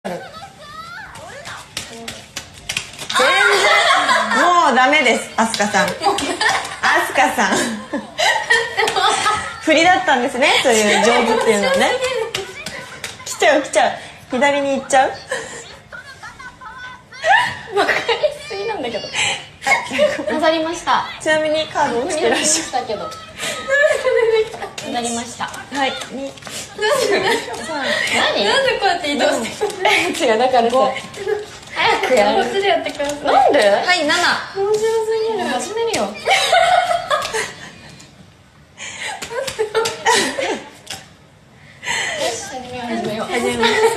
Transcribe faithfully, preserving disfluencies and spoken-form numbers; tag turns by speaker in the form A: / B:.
A: 全然もうダメです。アスカさん、アスカさん振りだったんですね。そういう上手っていうのはね。来ちゃう来ちゃう、左に行っちゃう。
B: バカにしすぎなんだけど。混ざりました。
A: ちなみにカード落ちてらっしゃる。
B: けど混ざりました。
A: はい、に
B: 何？なんでこうやって移動してる？違う、だからさ、早くやる。こっちでやってください。なんで？はい、なな。面白すぎる。始めるよ。よし、始めよう。始めよう。始めます。